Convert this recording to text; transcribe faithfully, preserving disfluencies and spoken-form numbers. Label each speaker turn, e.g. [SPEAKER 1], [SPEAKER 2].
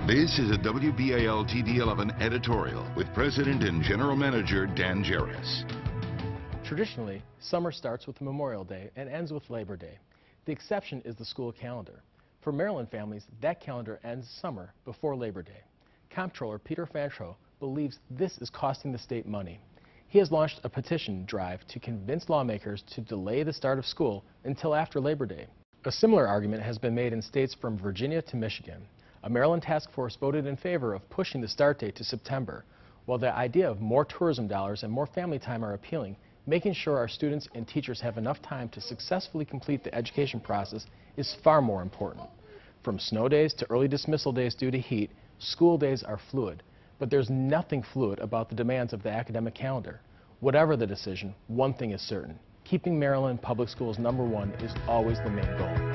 [SPEAKER 1] This is a W B A L T V eleven editorial with President and General Manager Dan Jarris.
[SPEAKER 2] Traditionally, summer starts with Memorial Day and ends with Labor Day. The exception is the school calendar. For Maryland families, that calendar ends summer before Labor Day. Comptroller Peter Fancho believes this is costing the state money. He has launched a petition drive to convince lawmakers to delay the start of school until after Labor Day. A similar argument has been made in states from Virginia to Michigan. A Maryland task force voted in favor of pushing the start date to September. While the idea of more tourism dollars and more family time are appealing, making sure our students and teachers have enough time to successfully complete the education process is far more important. From snow days to early dismissal days due to heat, school days are fluid. But there's nothing fluid about the demands of the academic calendar. Whatever the decision, one thing is certain. Keeping Maryland public schools number one is always the main goal.